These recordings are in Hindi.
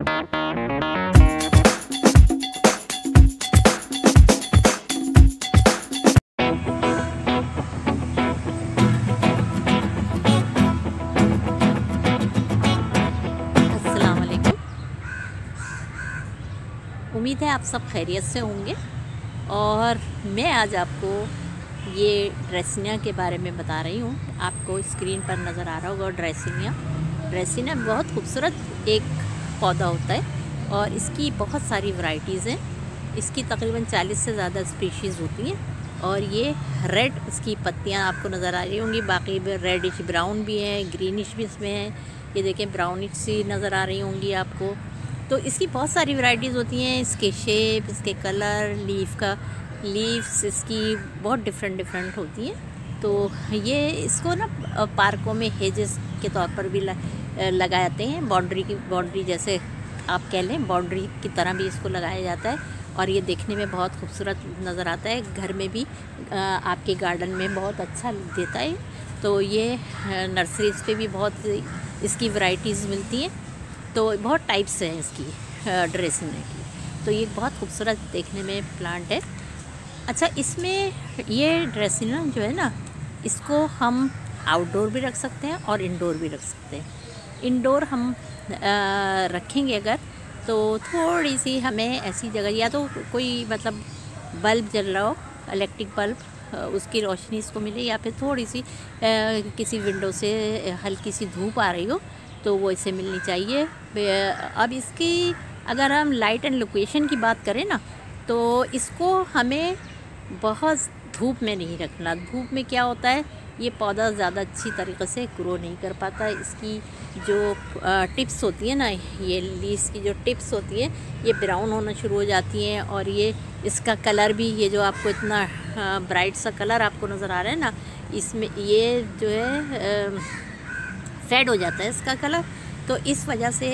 उम्मीद है आप सब खैरियत से होंगे। और मैं आज आपको ये ड्रेसिनिया के बारे में बता रही हूँ। आपको स्क्रीन पर नज़र आ रहा होगा ड्रेसिनिया। ड्रेसिनिया बहुत खूबसूरत एक पौधा होता है और इसकी बहुत सारी वैरायटीज़ हैं। इसकी तकरीबन 40 से ज़्यादा स्पीशीज़ होती हैं और ये रेड इसकी पत्तियाँ आपको नज़र आ रही होंगी। बाकी रेडिश ब्राउन भी हैं, ग्रीनिश भी इसमें है। ये देखें ब्राउनिश सी नज़र आ रही होंगी आपको। तो इसकी बहुत सारी वैरायटीज़ होती हैं। इसके शेप, इसके कलर, लीव्स इसकी बहुत डिफरेंट होती हैं। तो ये इसको ना पार्कों में हेजेस के तौर पर भी लगाए जाते हैं। बाउंड्री जैसे आप कह लें, बाउंड्री की तरह भी इसको लगाया जाता है और ये देखने में बहुत खूबसूरत नज़र आता है। घर में भी आपके गार्डन में बहुत अच्छा लुक देता है। तो ये नर्सरीज़ पे भी बहुत इसकी वैरायटीज़ मिलती हैं। तो बहुत टाइप्स हैं इसकी ड्रेसिनिया की। तो ये बहुत खूबसूरत देखने में प्लांट है। अच्छा, इसमें ये ड्रेसिनिया जो है ना, इसको हम आउटडोर भी रख सकते हैं और इंडोर भी रख सकते हैं। इंडोर हम रखेंगे अगर, तो थोड़ी सी हमें ऐसी जगह, या तो कोई मतलब बल्ब जल रहा हो, इलेक्ट्रिक बल्ब, उसकी रोशनी इसको मिले, या फिर थोड़ी सी किसी विंडो से हल्की सी धूप आ रही हो तो वो इसे मिलनी चाहिए। अब इसकी अगर हम लाइट एंड लोकेशन की बात करें ना, तो इसको हमें बहुत धूप में नहीं रखना। धूप में क्या होता है, ये पौधा ज़्यादा अच्छी तरीक़े से ग्रो नहीं कर पाता। इसकी जो टिप्स होती है ना, ये लीव्स की जो टिप्स होती है, ये ब्राउन होना शुरू हो जाती हैं। और ये इसका कलर भी, ये जो आपको इतना ब्राइट सा कलर आपको नज़र आ रहा है ना, इसमें ये जो है फेड हो जाता है इसका कलर। तो इस वजह से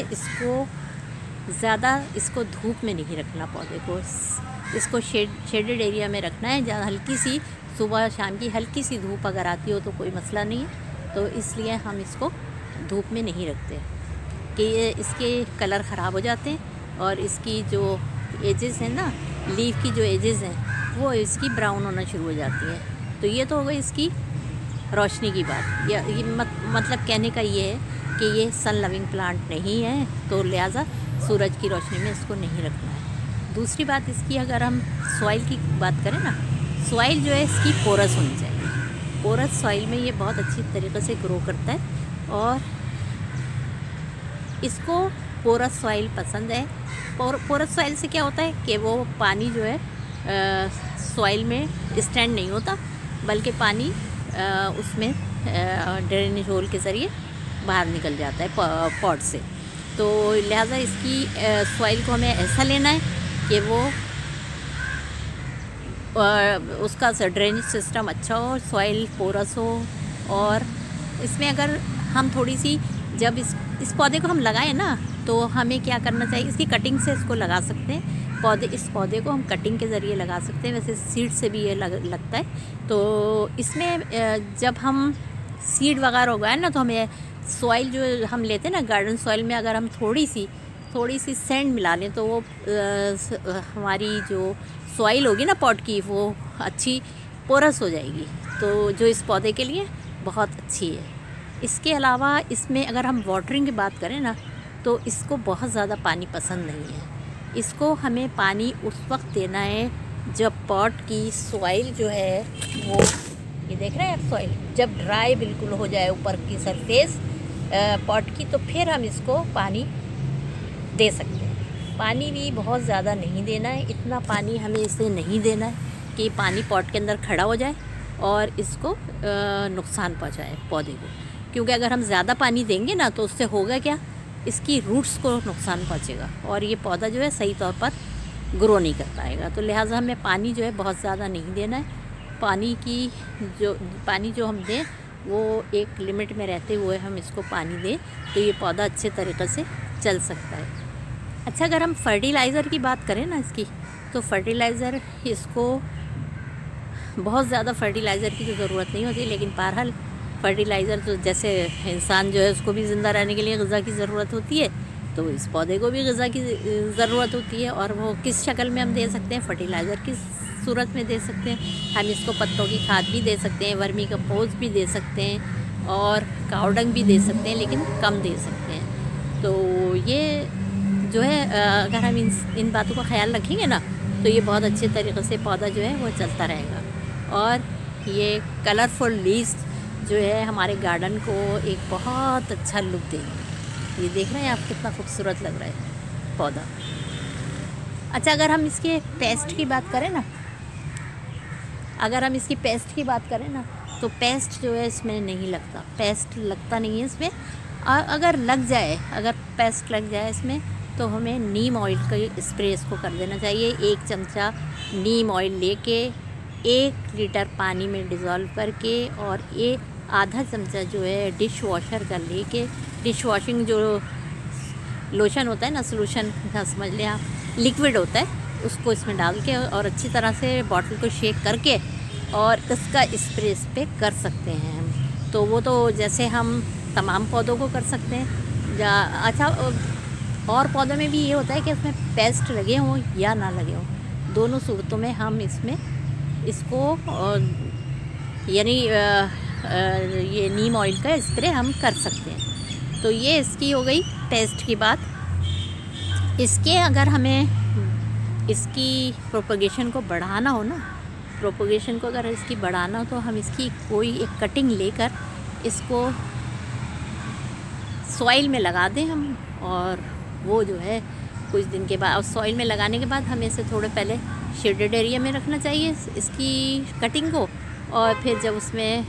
इसको धूप में नहीं रखना पौधे को। इसको शेडेड एरिया में रखना है, जहाँ हल्की सी सुबह शाम की हल्की सी धूप अगर आती हो तो कोई मसला नहीं है। तो इसलिए हम इसको धूप में नहीं रखते कि इसके कलर ख़राब हो जाते हैं। और इसकी जो एजेस हैं ना, लीफ की जो एजेस हैं, वो इसकी ब्राउन होना शुरू हो जाती हैं। तो ये तो हो गई इसकी रोशनी की बात। या ये मतलब कहने का ये है कि ये सन लविंग प्लांट नहीं है, तो लिहाजा सूरज की रोशनी में इसको नहीं रखना है। दूसरी बात इसकी, अगर हम सॉइल की बात करें ना, सॉइल जो है इसकी पोरस होनी चाहिए। पोरस सॉइल में ये बहुत अच्छी तरीक़े से ग्रो करता है और इसको पोरस सॉइल पसंद है। पोरस सॉइल से क्या होता है कि वो पानी जो है सॉइल में स्टैंड नहीं होता, बल्कि पानी उसमें ड्रेनेज होल के ज़रिए बाहर निकल जाता है पॉट से। तो लिहाजा इसकी सॉइल को हमें ऐसा लेना है कि वो उसका ड्रेनेज सिस्टम अच्छा हो, सॉइल पोरस हो। और इसमें अगर हम थोड़ी सी, जब इस पौधे को हम लगाएं ना, तो हमें क्या करना चाहिए, इसकी कटिंग से इसको लगा सकते हैं। इस पौधे को हम कटिंग के ज़रिए लगा सकते हैं। वैसे सीड से भी ये लगता है। तो इसमें जब हम सीड वगैरह उगाए ना, तो हमें सॉइल जो हम लेते हैं ना, गार्डन सॉइल में अगर हम थोड़ी सी सैंड मिला लें, तो वो हमारी जो सॉइल होगी ना पॉट की, वो अच्छी पोरस हो जाएगी। तो जो इस पौधे के लिए बहुत अच्छी है। इसके अलावा इसमें अगर हम वाटरिंग की बात करें ना, तो इसको बहुत ज़्यादा पानी पसंद नहीं है। इसको हमें पानी उस वक्त देना है जब पॉट की सॉइल जो है वो, ये देख रहे हैं आप, सॉइल जब ड्राई बिल्कुल हो जाए ऊपर की सरफेस पॉट की, तो फिर हम इसको पानी दे सकते हैं। पानी भी बहुत ज़्यादा नहीं देना है। इतना पानी हमें इसे नहीं देना है कि पानी पॉट के अंदर खड़ा हो जाए और इसको नुकसान पहुंचाए पौधे को। क्योंकि अगर हम ज़्यादा पानी देंगे ना, तो उससे होगा क्या, इसकी रूट्स को नुकसान पहुंचेगा और ये पौधा जो है सही तौर पर ग्रो नहीं कर पाएगा। तो लिहाजा हमें पानी जो है बहुत ज़्यादा नहीं देना है। पानी जो हम दें वो एक लिमिट में रहते हुए हम इसको पानी दें, तो ये पौधा अच्छे तरीक़े से चल सकता है। अच्छा, अगर हम फर्टिलाइज़र की बात करें ना इसकी, तो फर्टिलाइज़र, इसको बहुत ज़्यादा फर्टिलाइज़र की तो ज़रूरत नहीं होती, लेकिन बहरहाल फर्टिलाइज़र तो जैसे इंसान जो है उसको भी ज़िंदा रहने के लिए ग़िज़ा की ज़रूरत होती है, तो इस पौधे को भी ग़िज़ा की ज़रूरत होती है, और वो किस शक्ल में हम दे सकते हैं, फर्टिलाइज़र की सूरत में दे सकते हैं। हम इसको पत्तों की खाद भी दे सकते हैं, वर्मी कंपोस्ट भी दे सकते हैं, और काऊ डंग भी दे सकते हैं, लेकिन कम दे सकते हैं। तो ये जो है अगर हम इन बातों का ख्याल रखेंगे ना, तो ये बहुत अच्छे तरीक़े से पौधा जो है वो चलता रहेगा। और ये कलरफुल लीव्स जो है हमारे गार्डन को एक बहुत अच्छा लुक देंगे। ये देख रहे हैं आप, कितना खूबसूरत लग रहा है पौधा। अच्छा, अगर हम इसके पेस्ट की बात करें ना, तो पेस्ट जो है इसमें नहीं लगता, पेस्ट लगता नहीं है इसमें। अगर पेस्ट लग जाए इसमें, तो हमें नीम ऑयल का स्प्रे इसको कर देना चाहिए। 1 चमचा नीम ऑयल लेके 1 लीटर पानी में डिज़ोल्व करके, और ये आधा चमचा जो है डिश वॉशर का लेके, डिश वॉशिंग जो लोशन होता है ना, सोल्यूशन समझ लें आप, लिक्विड होता है, उसको इसमें डाल के और अच्छी तरह से बॉटल को शेक करके और इसका स्प्रे इस पर कर सकते हैं हम। तो वो तो जैसे हम तमाम पौधों को कर सकते हैं। अच्छा, और पौधों में भी ये होता है कि इसमें पेस्ट लगे हों या ना लगे हों, दोनों सूरतों में हम इसको यानी ये नीम ऑयल का स्प्रे हम कर सकते हैं। तो ये इसकी हो गई पेस्ट की बात। इसके अगर हमें इसकी प्रोपगेशन को बढ़ाना हो ना, तो हम इसकी कोई एक कटिंग लेकर इसको सॉइल में लगा दें हम, और वो जो है कुछ दिन के बाद, सॉइल में लगाने के बाद हमें इसे थोड़े पहले शेडेड एरिया में रखना चाहिए इसकी कटिंग को, और फिर जब उसमें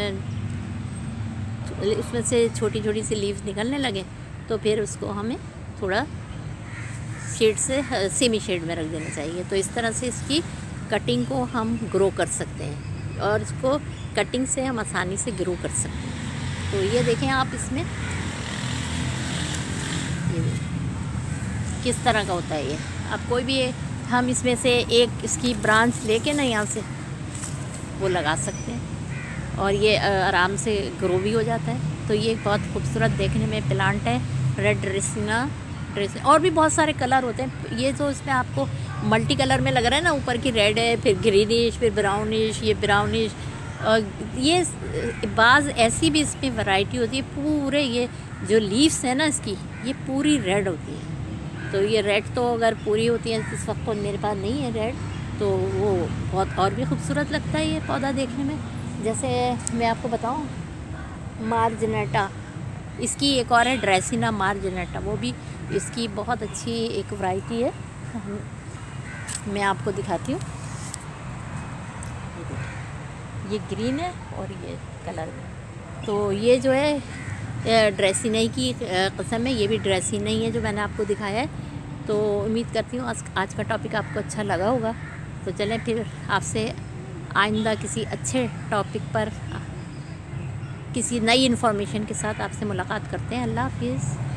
से छोटी छोटी सी लीव्स निकलने लगे, तो फिर उसको हमें थोड़ा शेड से सेमी शेड में रख देना चाहिए। तो इस तरह से इसकी कटिंग को हम ग्रो कर सकते हैं, और इसको कटिंग से हम आसानी से ग्रो कर सकते हैं। तो ये देखें आप, इसमें ये देखें किस तरह का होता है ये। अब कोई भी हम इसमें से एक इसकी ब्रांच लेके ना यहाँ से वो लगा सकते हैं, और ये आराम से ग्रो भी हो जाता है। तो ये बहुत खूबसूरत देखने में प्लांट है, रेड ड्रेसिना। और भी बहुत सारे कलर होते हैं। ये जो इसमें आपको मल्टी कलर में लग रहा है ना, ऊपर की रेड है, फिर ग्रीनिश, फिर ब्राउनिश, ये ब्राउनिश, ये बाज़ ऐसी भी इसमें वैरायटी होती है। पूरे ये जो लीव्स है ना इसकी, ये पूरी रेड होती है। तो ये रेड तो अगर पूरी होती है, इस वक्त तो मेरे पास नहीं है रेड, तो वो बहुत और भी खूबसूरत लगता है ये पौधा देखने में। जैसे मैं आपको बताऊं, मार्जिनेटा, इसकी एक और है ड्रेसिना मार्जिनेटा, वो भी इसकी बहुत अच्छी एक वैरायटी है। मैं आपको दिखाती हूँ, ये ग्रीन है और ये कलर में। तो ये जो है ड्रेसिना की किस्म है, ये भी ड्रेसिना ही है जो मैंने आपको दिखाया है। तो उम्मीद करती हूँ आज का टॉपिक आपको अच्छा लगा होगा। तो चलें फिर आपसे आइंदा किसी अच्छे टॉपिक पर किसी नई इन्फॉर्मेशन के साथ आपसे मुलाकात करते हैं। अल्लाह हाफिज़।